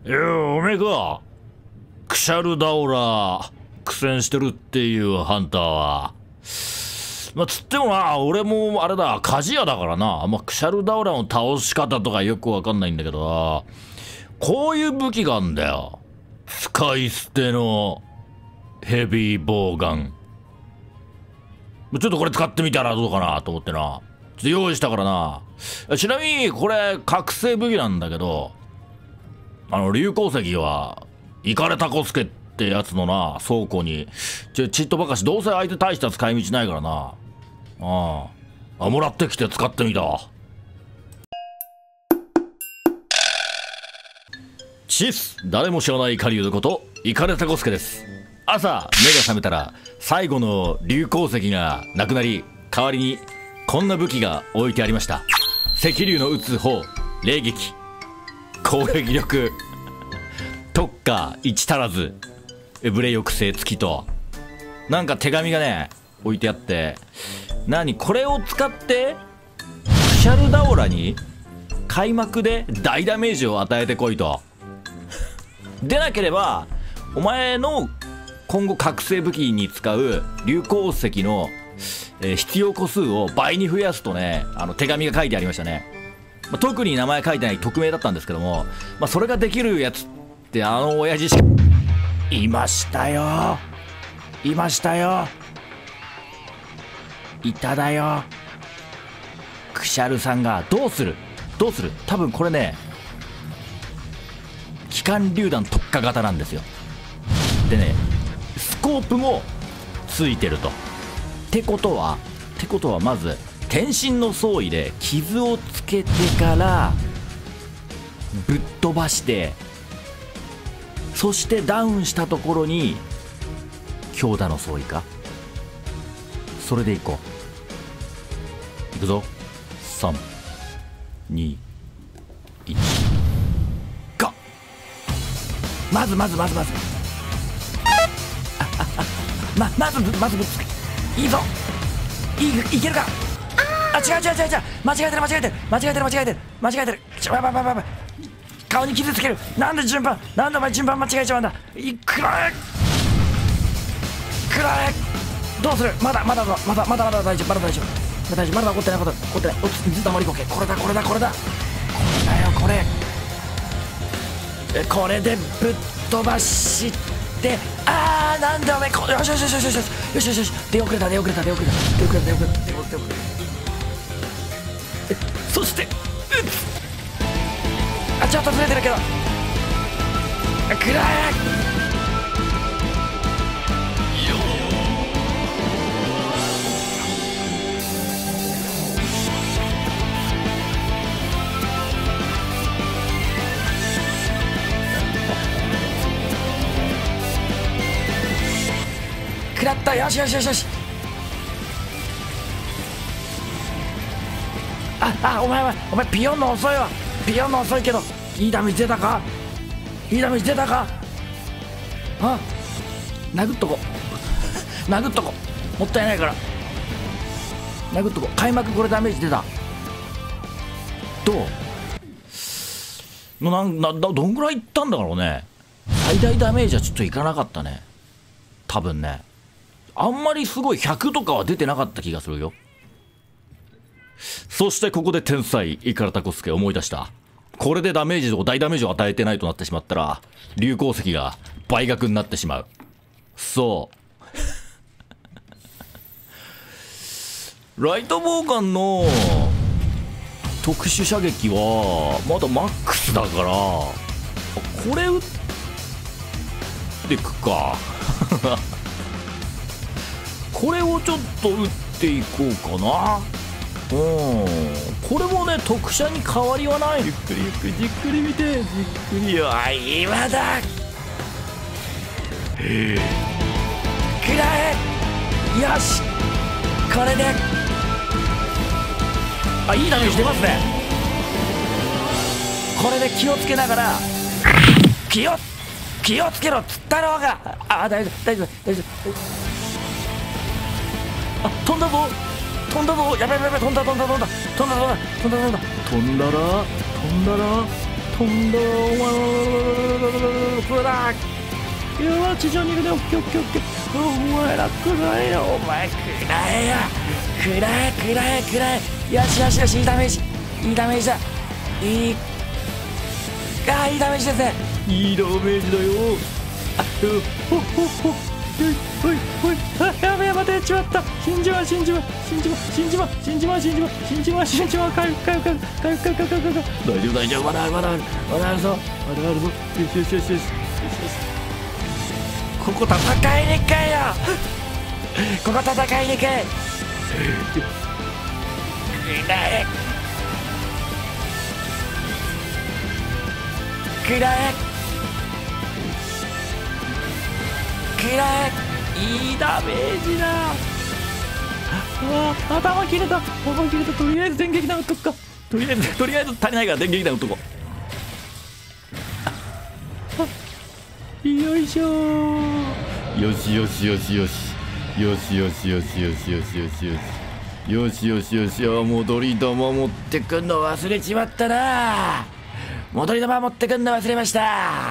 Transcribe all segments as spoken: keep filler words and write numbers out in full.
いやおめえかクシャルダオラ苦戦してるっていうハンターはまあつってもな俺もあれだ鍛冶屋だからな、まあ、クシャルダオラの倒し方とかよくわかんないんだけどこういう武器があんだよ。使い捨てのヘビーボウガン。ちょっとこれ使ってみたらどうかなと思ってなちょっと用意したからな。ちなみにこれ覚醒武器なんだけどあの竜光石はイカレタコスケってやつのな倉庫にちょちっとばかしどうせ相手大した使い道ないからなあああもらってきて使ってみた。チス誰も知らない狩人ことイカレタコスケです。朝目が覚めたら最後の竜光石がなくなり代わりにこんな武器が置いてありました。赤竜の撃つ方霊撃攻撃力特化いち足らずブレ抑制付きとなんか手紙がね置いてあって何これを使ってクシャルダオラに開幕で大ダメージを与えてこいとでなければお前の今後覚醒武器に使う竜光石の、えー、必要個数を倍に増やすとねあの手紙が書いてありましたね。まあ、特に名前書いてない匿名だったんですけども、まあ、それができるやつってあの親父しかいましたよいましたよいただよクシャルさんがどうするどうする多分これね機関榴弾特化型なんですよ。でねスコープもついてるとってことはってことはまず天心の総意で傷をつけてからぶっ飛ばしてそしてダウンしたところに強打の総意かそれでいこういくぞさんにいちゴーまずまずまずまずあああままずまずぶつけいいぞいいいけるかあ違う違う違う違う間違えてる間違えてる間違えてる間違えてる間違えてるちょやばいやばいやばい顔に傷つけるなんで順番なんでお前順番間違えちゃうんだいくらえくらえどうするまだまだまだまだまだ大丈夫まだ大丈夫まだ大丈夫まだ起こってないこと起こってない水溜りこけこれだこれだこれだこれだよこれえこれでぶっ飛ばしてあーなんでお前こよしよしよしよしよしよしよしよし出遅れた出遅れた出遅れた出遅れた出遅れた出遅れた出遅れたそして撃つあちょっとずれてるけどくらえ食らったよしよしよしよしああお前はお前ピヨンの遅いわピヨンの遅いけどいいダメージ出たかいいダメージ出たかあ殴っとこ殴っとこもったいないから殴っとこ開幕これダメージ出たどうなんなどんぐらいいったんだろうね。最大ダメージはちょっといかなかったね多分ね。あんまりすごいひゃくとかは出てなかった気がするよ。そしてここで天才イカラタコスケ思い出した。これでダメージを大ダメージを与えてないとなってしまったら竜光石が倍額になってしまう。そうライトボウガンの特殊射撃はまだマックスだからこれ撃ってくかこれをちょっと打っていこうかな。うんこれもね特殊に変わりはない。ゆっくりゆっくりじっくり見てじっくりよ今だくらえよしこれであいいダメージ出ますね。これで気をつけながら気を気をつけろっつったろうがあ大丈夫大丈夫大丈夫あ飛んだぞ飛んだぞやばいやばいやばい飛んだ飛んだ飛んだ飛んだ飛んだ飛んだ飛んだ飛んだら飛んだら飛んだらお前いや地上にいるね。オッケーオッケーオッケー。お前らくらえよ、お前くらえよ、くらえくらえくらえ。よしよしよし、いいダメージ、いいダメージだ、いい、あーいいダメージですね、いいダメージだよ。あほほほおいおい、あやべえ、またやっちまった。死んじまう死んじまう死んじまう死んじまう死んじまう死んじまう死んじまう死んじまう。回復回復回復回復回復回復回復。大丈夫大丈夫、まだあるまだあるまだあるぞまだあるぞ。よしよしよしよしよしよし。ここ戦いに行けよ、ここ戦いに行け。くらえくらえくらえ、いいダメージだ。ああ頭切れた頭切れた。とりあえず電撃弾打っとくか。とりあえずとりあえず足りないから電撃弾打っとこう。よいしょー。よしよしよしよしよしよしよしよしよしよしよしよしよしよしよし。戻り玉持ってくんの忘れちまったな。戻り玉持ってくんの忘れました。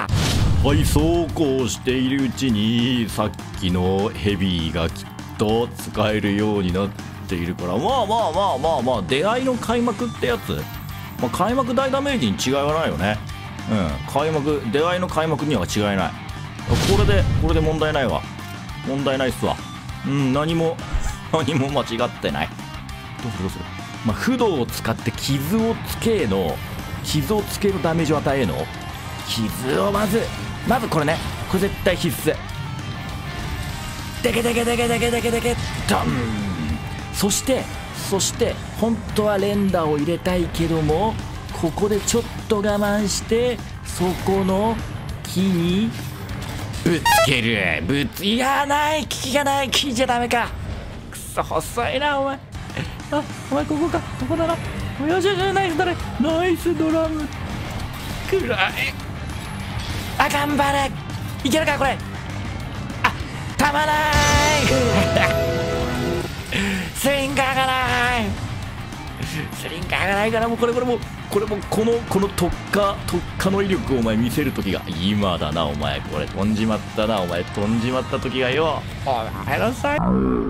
はい、そうこうしているうちにさっきのヘビーがきっと使えるようになっているから、まあまあまあまあまあ出会いの開幕ってやつ、まあ、開幕大ダメージに違いはないよね。うん、開幕出会いの開幕には違いない。これでこれで問題ないわ。問題ないっすわ。うん何も何も間違ってない。どうするどうする。まあ不動を使って傷をつけの傷をつけるダメージを与えの傷をまずまずこれね、これ絶対必須。でけでけでけでけでけでけドン。そしてそして本当は連打を入れたいけども、ここでちょっと我慢してそこの木にぶつける。ぶついやない効きがない。効いちゃダメか。くそ細いなお前。あお前ここか、ここだな。よしよし、ナイスドラナイスドラムくらい。あ頑張れ、いけるかこれ。あたまらないスリンガーがないスリンガーがないから、もうこれこれもうこれもこのこの特化特化の威力をお前見せる時が今だな。お前これ飛んじまったな。お前飛んじまった時がよ。お前のさい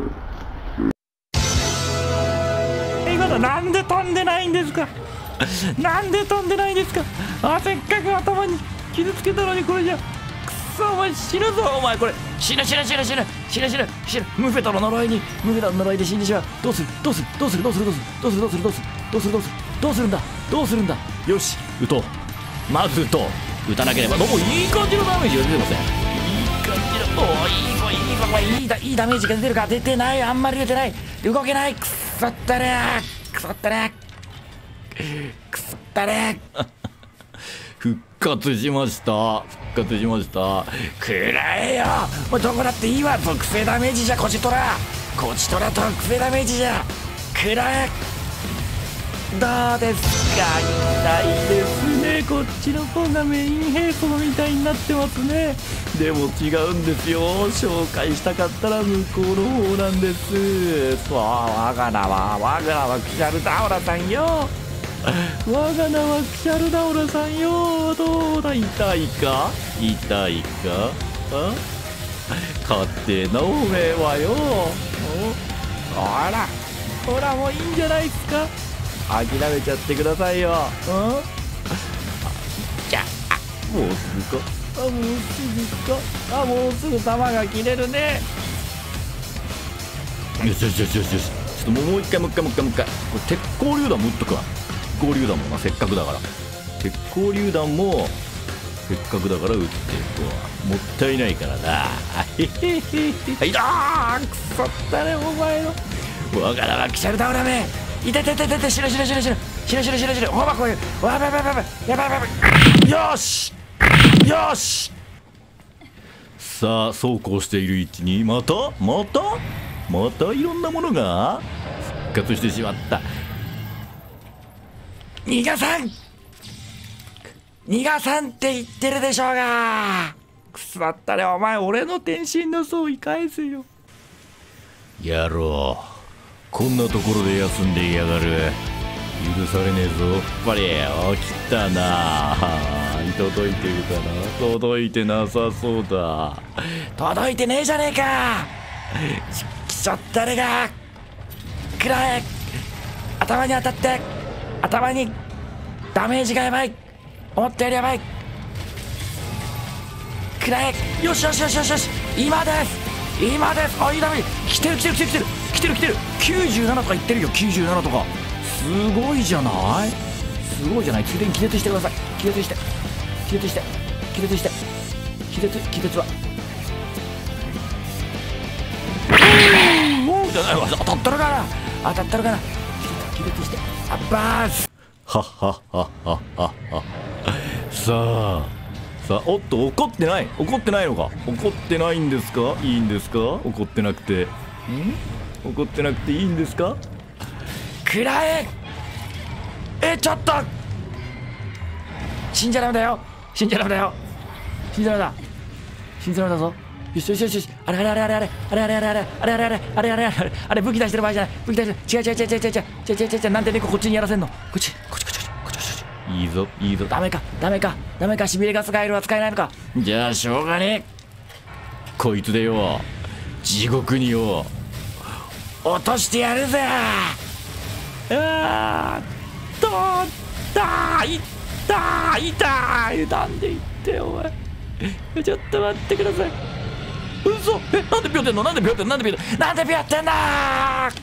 なんで飛んでないんですかなんで飛んでないんですか。あせっかく頭に傷つけたのにこれじゃ。くっそお前死ぬぞお前。これ死ぬ死ぬ死ぬ死ぬ死ぬ死ぬ死ぬ。ムフェトの呪いにムフェトの呪いで死んでしまう。どうするどうするどうするどうするどうするどうするどうするどうするどうするどうするんだどうするんだ。よし撃とう。まず撃とう。撃たなければどうもいい感じのダメージが出てません。いい感じのおおいいぞいいぞ。これいいだいいダメージが出てるか。出てない。あんまり出てない。動けない。くっそったねーくそったねくそったね復活しました復活しました。くらえよもうどこだっていいわ。属性ダメージじゃこちとらこちとら属性ダメージじゃ。くらえどうですか。痛いですね。こっちの方がメイン兵装みたいになってますね。でも違うんですよ。紹介したかったら向こうの方なんです。そう我が名は我が名はクシャルダオラさんよ。我が名はクシャルダオラさんよ。どうだ痛いか痛いか。あ勝手なおめえはよ。ほらほらもういいんじゃないっすか。諦めちゃってくださいよ。うんじゃあもうすぐかあもうすぐかあもうすぐ弾が切れるね。よしよしよしよしよし。ちょっともう一回もう一回もう一回もう一回これ鉄鋼榴弾も撃っとくわ。鉄鋼榴弾もなせっかくだから鉄鋼榴弾もせっかくだから撃っていくわ。もったいないからな。へへへへはいだーくそったねお前のわがらはキシャルダウラメいててててて死ぬ死ぬ死ぬ死ぬ死ぬ死ぬ死ぬ死ぬほばこういうわばばばばやばいやばいやばいよしよし。さあそうこうしているうちにまたまたまたいろんなものが復活してしまった。逃がさん逃がさんって言ってるでしょうが。くそだったねお前。俺の天真の相違返せよ。やろうこんなところで休んでいやがる。許されねえぞ。やっぱり起きたな。痛届いてるかな。届いてなさそうだ。届いてねえじゃねえか。きちょったれがくらえ。頭に当たって頭にダメージがやばい。思ったよりやばい。くらえ。よしよしよしよしよし、今です今です。あ、いいダメージ。来てる来てる来てる来てる来てる来てる。きゅうじゅうななとかいってるよ。きゅうじゅうななとかすごいじゃない。すごいじゃない。ついでに気絶してください。気絶して気絶して気絶して気絶気絶はもうじゃないわ。当たったるかな当たったるかな。気絶してあっばーす。はっはっはっはっはっは。さあさあ、おっと、怒ってない怒ってないのか。怒ってないんですか。いいんですか。怒ってなくてん怒ってなくていいんですか。くらえ。え、ちょっと死んじゃダメだよ。死んじゃダメだよ。死んじゃダメだ。死んじゃダメだぞ。よしよしよしよし。あれあれあれあれあれあれあれあれあれあれあれあれあれあれあれあれ武器出してる場合じゃない。武器出してる。違う違う違う違う違う違う違う違う違う。なんで猫こっちにやらせんの。こっちこっちこっちこっちこっち。いいぞいいぞ。ダメかダメかダメか。しびれガスガエルは使えないのか。じゃあしょうがねえ。こいつでよ地獄によ落としてやるぜ。あーとったいったいたい。なんで言ってよお前。ちょっと待ってください。嘘。え、なんでピョってんの。なんでピョってんの。なんでピョってんの。なんでピョってんだー。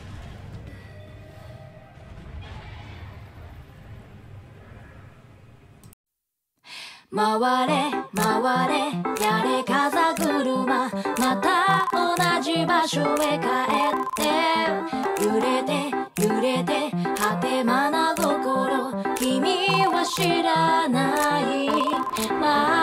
回れ回れやれ風車、また同じ場所へ帰って揺れて揺れて果てまな心、君は知らない。